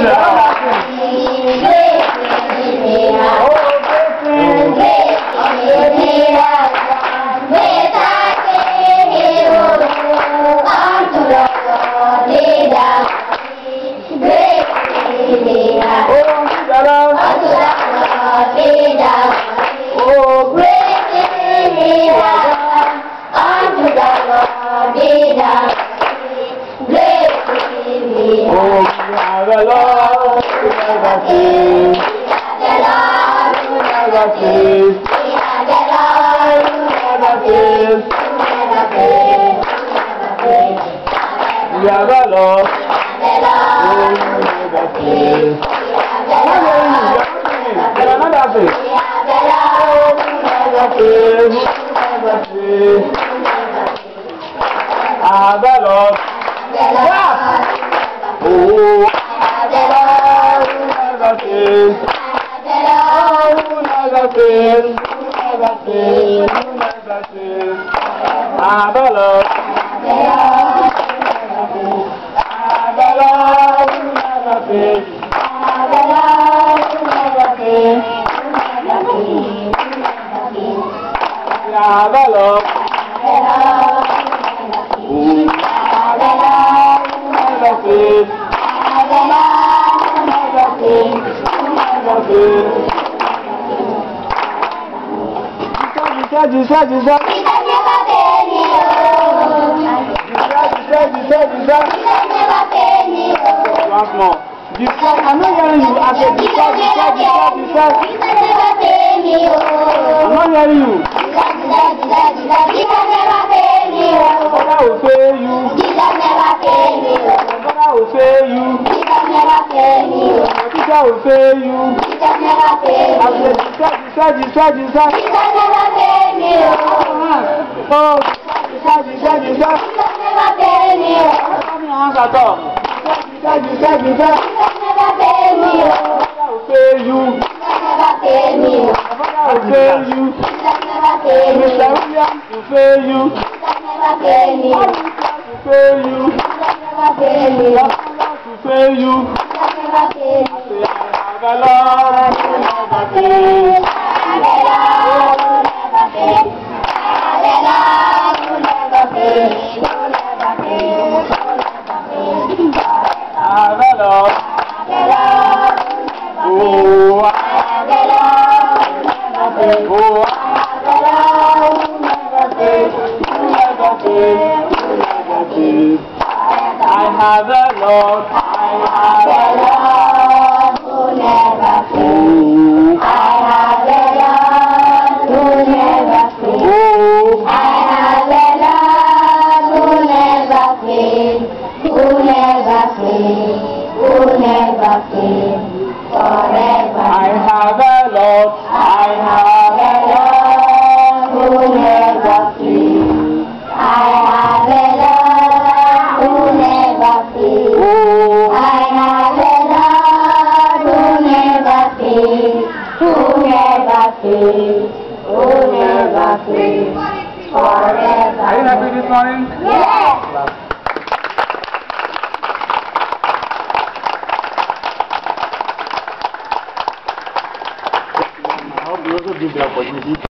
Once more. I'm not hearing you. I said, I'm not hearing you. Father will fail you. Father will fail you. Teacher will fail you. I said, Jesus. Oh, Jesus. Hands at all. Jesus. Father will fail you. Father will fail you. Mr. Williams will fail you. Will fail you. Will fail you. The Lord will never fail. I have a Lord, who never fails. I have a Lord who never fails. I have a Lord who never fails. Who never fails. Who never fails. Forever. I have a Lord. I have a Lord who never fails. I have a Lord who never fails. I have a Lord who never fails. Who never fails. Who never fails. Forever. Are you happy this morning? Yes. I hope you also give the opportunity.